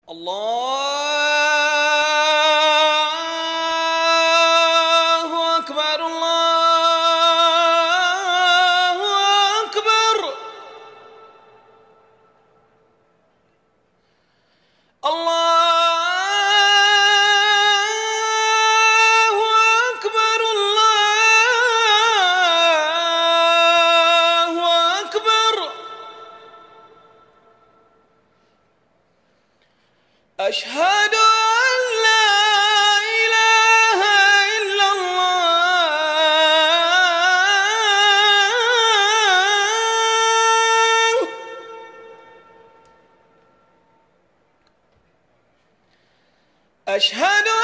الله أكبر الله أكبر. الله أكبر الله أكبر. أشهد أن لا إله إلا الله. أشهد